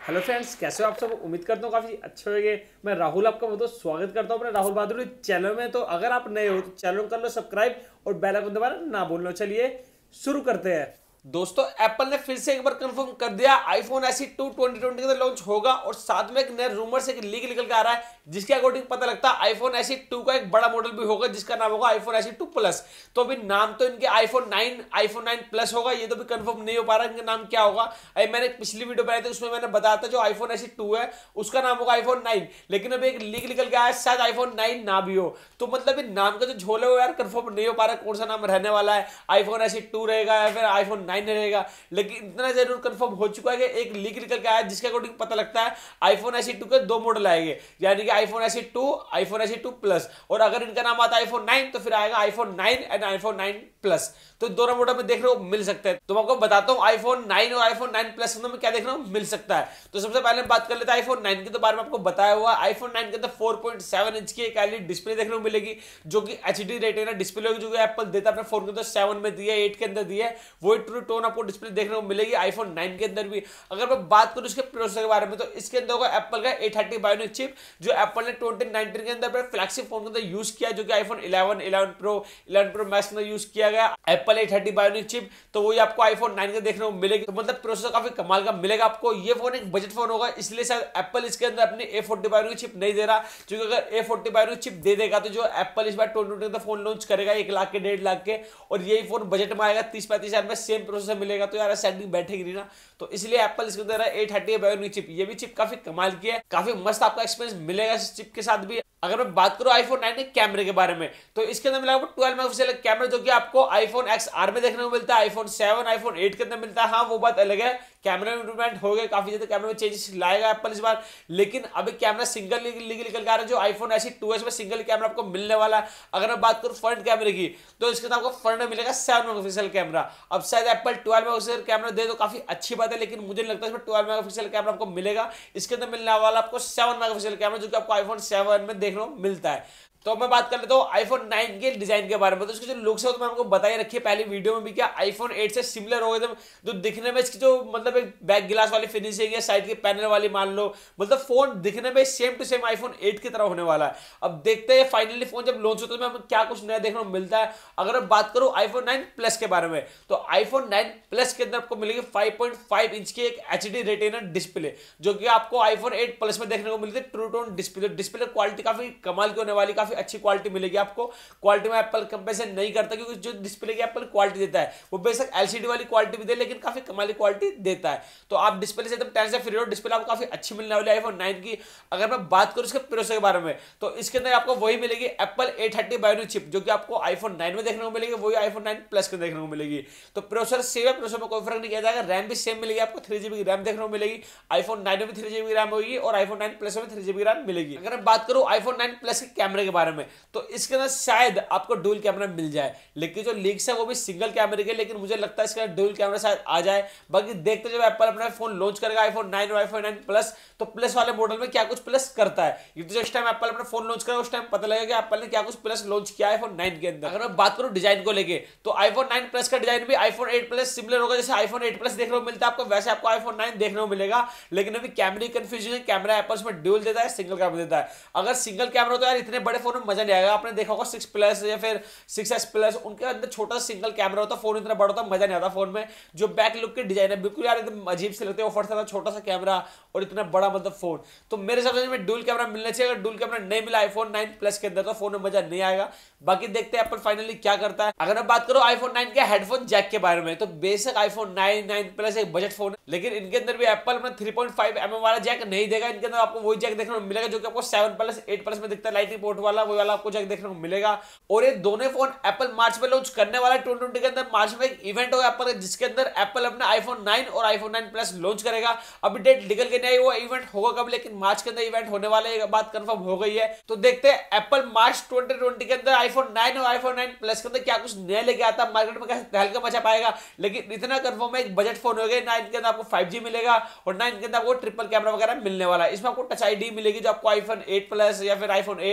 Hello friends, कैसे हो आप सब। उम्मीद करता हूँ काफ़ी अच्छे होंगे। मैं राहुल आपका बहुत बहुत स्वागत करता हूँ अपने राहुल बहादुर चैनल में। तो अगर आप नए हो तो चैनल कर लो सब्सक्राइब और बेल आइकन दबाना ना भूलना। चलिए शुरू करते हैं। दोस्तों, एप्पल ने फिर से एक बार कंफर्म कर दिया आईफोन SE 2 2020 के अंदर लॉन्च होगा और साथ में एक नया रूमर से एक लीक निकल के आ रहा है जिसके अकॉर्डिंग पता लगता है आईफोन SE 2 का एक बड़ा मॉडल भी होगा जिसका नाम होगा आईफोन SE 2 प्लस। तो अभी नाम तो इनके आईफोन 9 आईफोन 9 प्लस होगा, ये तो भी कंफर्म नहीं हो पा रहा इनका नाम क्या होगा। अभी मैंने एक पिछली वीडियो बनाई थी उसमें मैंने बताया था जो आईफोन SE 2 है उसका नाम होगा आईफोन 9, लेकिन अभी एक लीक निकल के आया शायद आईफोन 9 ना भी हो। तो मतलब इन नाम का जो झोल है वो यार कंफर्म नहीं हो पा रहा कौन सा नाम रहने वाला है, आईफोन SE 2 रहेगा या फिर आईफोन 9 रहेगा। लेकिन इतना जरूर कंफर्म हो चुका है कि एक लीक निकल के आया जिसके अकॉर्डिंग पता लगता है आईफोन SE 2 के दो मॉडल आएंगे, यानी कि iPhone SE 2 iPhone SE 2 plus. और अगर इनका नाम आता है आईफोन 9 तो फिर आएगा आईफोन 9 एंड आईफोन 9 प्लस। तो दोनों मॉडल में देखने को मिल सकते हैं। तो मैं आपको बताता हूं आईफोन 9 और आईफोन 9 प्लस में क्या देखने को मिल सकता है। तो सबसे पहले बात कर लेते हैं आईफोन 9 के तो बारे में आपको बताया हुआ। आईफोन 9 के अंदर 4.7 इंच की एक एलईडी डिस्प्ले देखने को मिलेगी जो कि एचडी रेटिना डिस्प्ले होगी, जो कि एप्पल देता है अपने फोन के अंदर 7 में दिया, 8 के अंदर दिया है। वही ट्रू टोन आपको डिस्प्ले देखने को मिलेगी आईफोन 9 के अंदर भी। अगर मैं बात करूं इसके प्रोसेसर के बारे में तो इसके अंदर होगा एप्पल का A30 बायोनिक चिप जो एप्पल ने 2019 के अंदर फ्लैगशिप फोन के अंदर यूज किया, जो कि आईफोन 11 11 प्रो 11 प्रो मैक्स में यूज किया गया एप्पल A30 बायोनिक चिप। तो वही आपको आईफोन 9 के देखने को मिलेगी। तो मतलब प्रोसेसर काफी कमाल का मिलेगा आपको। ये फोन एक बजट फोन होगा इसलिए शायद एप्पल इसके अंदर अपनी A40 बायोनिक चिप नहीं दे रहा, क्योंकि अगर A40 बायोनिक चिप दे देगा तो जो एप्पल इस बार 2020 का फोन लॉन्च करेगा 1 लाख के 1.5 लाख के, और यही फोन बजट में आएगा 30-35 हजार में, सेम प्रोसेसर मिलेगा तो यार सेटिंग बैठेगी नहीं ना। तो इसलिए एप्पल इसके अंदर A30 बायोनिक चिप, ये भी चिप काफी कमाल की है, काफी मस्त आपका एक्सपीरियंस मिलेगा इस चिप के साथ भी। अगर मैं बात करूं आईफोन 9 के कैमरे के बारे में तो इसके अंदर मिला 12 मेगापिक्सल कैमरा जो कि आपको आईफोन XR में देखने को मिलता है, आईफोन 7 आईफोन 8 के अंदर मिलता है। हाँ वो बात अलग है, कैमरा में इंप्रूवमेंट हो गया, काफी ज्यादा कैमरा में चेंजेस लाएगा एप्पल इस बार। लेकिन अभी कैमरा सिंगल निकल के आ रहा है जो आईफोन SE 2s में सिंगल कैमरा आपको मिलने वाला है। अगर मैं बात करूं फ्रंट कैमरे की तो इसके अंदर आपको फ्रंट में मिलेगा 7 मेगापिक्सल कैमरा। अब शायद एप्पल 12 मेगापिक्सल कैमरा दे तो काफी अच्छी बात है, लेकिन मुझे लगता है इसमें 12 मेगापिक्सल कैमरा आपको मिलेगा। इसके अंदर मिलने वाला आपको 7 मेगापिक्सल कैमरा जो कि आपको आईफोन 7 में देखने को मिलता है। तो मैं बात कर लेता हूँ आईफोन 9 के डिजाइन के बारे में। तो इसके जो लुक्स है तो मैं आपको बताई रखी है पहली वीडियो में भी, क्या आईफोन 8 से सिमिलर हो गए जो दिखने में इसकी जो मतलब एक बैक गिलास वाली फिनिशिंग है, साइड के पैनल वाली मान लो, मतलब फोन दिखने में सेम टू सेम आईफोन 8 की तरह होने वाला है। अब देखते हैं फाइनली फोन जब लॉन्च होता है तो हमें क्या कुछ नया देखने को मिलता है। अगर मैं बात करूं आईफोन 9 प्लस के बारे में तो आईफोन 9 प्लस के अंदर आपको मिलेगी 5.5 इंच की एक एचडी रेटिना डिस्प्ले जो कि आपको आईफोन 8 प्लस में देखने को मिलती है true tone display. Display quality काफी कमाल की होने वाली, काफी अच्छी क्वालिटी मिलेगी आपको। क्वालिटी में एप्पल कंपैरिजन नहीं करता क्योंकि जो डिस्प्ले की एप्पल क्वालिटी देता है वो बेशक एलसीडी वाली क्वालिटी भी दे लेकिन काफी कमाली क्वालिटी देता है। तो आप डिस्प्ले से एकदम टेंशन फ्री हो, डिस्प्ले आपको काफी अच्छी मिलने वाली है आईफोन 9 की। अगर मैं बात करूं इसके प्रोसेसर के बारे में तो इसके अंदर आपको वही मिलेगी एप्पल A30 बायोनिक चिप जो कि आपको आईफोन 9 में देखने को मिलेगी, वही आईफोन 9 प्लस के देखने को मिलेगी। तो प्रोसेसर सेम है, प्रोसेसर में कोई फर्क नहीं किया जाएगा। रैम भी सेम मिलेगी आपको, 3GB की रैम देखने को मिलेगी। आईफोन 9 में भी 3GB की रैम होगी और आईफोन 9 प्लस में 3GB की रैम मिलेगी। अगर मैं बात करूं आईफोन 9 प्लस के कैमरे के बारे में तो इसके अंदर शायद आपको डुअल कैमरा मिल जाए, लेकिन जो लीक्स है वो भी सिंगल कैमरे के, लेकिन मुझे लगता है इसका डुअल कैमरा शायद आ जाए। बाकी देखते जब एप्पल अपना फोन लॉन्च करेगा आईफोन 9 और आईफोन 9 प्लस तो प्लस वाले मॉडल में क्या कुछ प्लस करता है। ये तो जिस टाइम एप्पल अपना फोन लॉन्च करेगा उस टाइम पता लगेगा कि एप्पल ने क्या कुछ प्लस लॉन्च किया है आईफोन 9 के अंदर। अगर मैं बात करूं डिजाइन को लेके तो आईफोन 9 प्लस का डिजाइन भी आईफोन 8 प्लस सिमिलर होगा। जैसे आईफोन 8 प्लस देखने को मिलता है आपको वैसे आपको आईफोन 9 देखने को मिलेगा, लेकिन अभी कैमरे की कंफ्यूजन है। कैमरा एप्पल में ड्यूल देता है, सिंगल कैमरा देता है। अगर सिंगल कैमरा तो यार इतने बड़े फोन में मजा नहीं आएगा। आपने देखा होगा 6 प्लस या फिर 6s प्लस, उनके अंदर छोटा सा सिंगल कैमरा होता है, फोन इतना बड़ा होता है, मजा नहीं आता फोन में। जो बैक लुक के डिजाइन है बिल्कुल यार एकदम अजीब से लगते हैं, ऑफर था छोटा सा कैमरा और इतना बड़ा मतलब फोन। तो मेरे हिसाब से डुअल कैमरा मिलना चाहिए। अगर डुअल कैमरा नहीं मिला आईफोन 9 प्लस के अंदर तो फोन में मजा नहीं आएगा। बाकी देखते हैं एप्पल फाइनली क्या करता है। अगर मैं बात करूं आईफोन 9 के हेडफोन जैक के बारे में तो बेशक आईफोन 9 प्लस एक बजट फोन है, लेकिन इनके अंदर भी एप्पल अपना 3.5mm वाला जैक नहीं देगा। इनके अंदर आपको वही जैक देखने को मिलेगा जो कि आपको 7 प्लस 8 प्लस में दिखता है, लाइटिंग पोर्ट वाला, वही वाला आपको जैक देखने को मिलेगा। और ये दोनों फोन एप्पल मार्च में लॉन्च करने वाला है 2020 के अंदर। मार्च में एक इवेंट होगा एप्पल जिसके अंदर एप्पल अपना आईफोन 9 और आईफोन 9 प्लस लॉन्च करेगा। अभी डेट निकल के नहीं आई वो इवेंट होगा कब, लेकिन मार्च के अंदर इवेंट होने वाला है, बात कंफर्म हो गई है। तो देखते हैं एप्पल मार्च 2020 के अंदर आईफोन 9 और आईफोन 9 प्लस के अंदर क्या कुछ नया लेके आता है, मार्केट में कैसे तहलका मचा पाएगा। लेकिन इतना कंफर्म है एक बजट फोन हो गया। 9 के अंदर आपको 5G मिलेगा और 9 के अंदर आपको ट्रिपल कैमरा वगैरह मिलने वाला है। इसमें आपको टच आईडी मिलेगी जो आपको आईफोन 8 प्लस या फिर आईफोन 8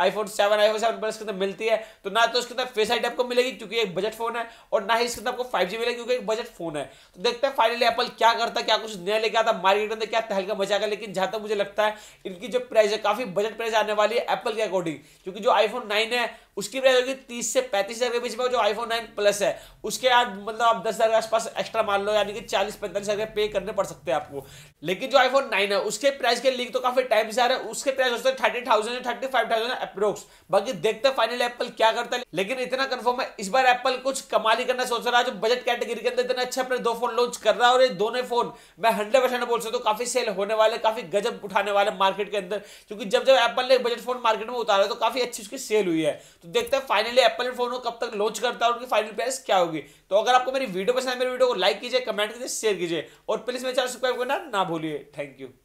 आईफोन 7 आईफोन 7 प्लस के अंदर मिलती है। तो ना तो उसके अंदर फेस आईडी आपको मिलेगी क्योंकि एक बजट फोन है, और ना ही इसके अंदर आपको 5G मिलेगी क्योंकि एक बजट फोन है। तो देखते हैं फाइनली एप्पल क्या करता है, क्या कुछ नया लेके आता, मार्केट के अंदर क्या तहलका मचाएगा। लेकिन जहां तक मुझे लगता है इनकी जो प्राइस है काफी बजट प्राइस आने वाली है एप्पल के अकॉर्डिंग, क्योंकि जो आईफोन 9 है उसकी प्राइस होगी 30 से 35 हजार के बीच में, जो आईफोन 9 प्लस है उसके आज मतलब आप 10 हजार के आसपास एक्स्ट्रा मान लो, यानी कि 40-45 हजार पे करने पड़ सकते हैं आपको। लेकिन जो आईफोन 9 है उसके प्राइस के लीक तो काफी टाइम से आ रहा है, उसके प्राइस होते हैं 30,000 से 35,000 अप्रोक्स। बाकी देखते हैं फाइनली एप्पल क्या करता है। लेकिन इतना कंफर्म है इस बार एप्पल कुछ कमाल ही करना सोच रहा है, जो बजट कैटेगरी के अंदर इतने अच्छे अपने 2 फोन लॉन्च कर रहा है, और ये दोनों फोन मैं 100% बोल सकता हूँ काफी सेल होने वाले, काफी गजब उठाने वाले मार्केट के अंदर, क्योंकि जब जब एप्पल ने बजट फोन मार्केट में उतारा तो काफी अच्छी उसकी सेल हुई है। तो देखते हैं फाइनली एप्पल फोन को कब तक लॉन्च करता है और उनकी फाइनल प्राइस क्या होगी। तो अगर आपको मेरी वीडियो पसंद है, मेरी वीडियो को लाइक कीजिए, कमेंट कीजिए, शेयर कीजिए, और प्लीज मेरे चैनल सब्सक्राइब करना ना भूलिए। Thank you.